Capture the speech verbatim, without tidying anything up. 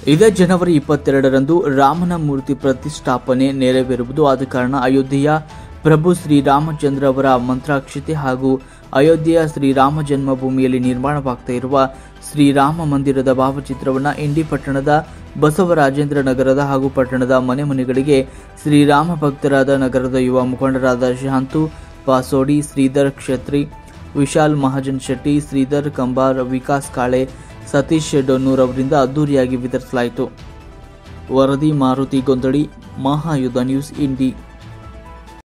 ಇದೇ ಜನವರಿ ಇಪ್ಪತ್ತೆರಡರಂದು ರಾಮನ ಮೂರ್ತಿ ಪ್ರತಿಷ್ಠಾಪನೆ ನೆರವೇರುವುದು. ಆದ ಕಾರಣ ಅಯೋಧ್ಯೆಯ ಪ್ರಭು ಶ್ರೀರಾಮಚಂದ್ರ ಅವರ ಮಂತ್ರಾಕ್ಷತೆ ಹಾಗೂ ಅಯೋಧ್ಯೆಯ ಶ್ರೀರಾಮ ಜನ್ಮಭೂಮಿಯಲ್ಲಿ ನಿರ್ಮಾಣವಾಗ್ತಾ ಇರುವ ಶ್ರೀರಾಮ ಮಂದಿರದ ಭಾವಚಿತ್ರವನ್ನು ಇಂಡಿ ಪಟ್ಟಣದ ಬಸವರಾಜೇಂದ್ರ ನಗರದ ಹಾಗೂ ಪಟ್ಟಣದ ಮನೆ ಮನೆಗಳಿಗೆ ಶ್ರೀರಾಮ ಭಕ್ತರಾದ ನಗರದ ಯುವ ಮುಖಂಡರಾದ ಶಾಂತು ಪಾಸೋಡಿ, ಶ್ರೀಧರ್ ಕ್ಷತ್ರಿ, ವಿಶಾಲ್ ಮಹಾಜನ್ ಶೆಟ್ಟಿ, ಶ್ರೀಧರ್ ಕಂಬಾರ್, ವಿಕಾಸ್ ಕಾಳೆ, ಸತೀಶ್ ಡೊನ್ನೂರ್ ಅವರಿಂದ ಅದ್ದೂರಿಯಾಗಿ ವಿತರಿಸಲಾಯಿತು. ವರದಿ ಮಾರುತಿ ಗೊಂದಡಿ, ಮಹಾಯುಧ ನ್ಯೂಸ್, ಇಂಡಿ.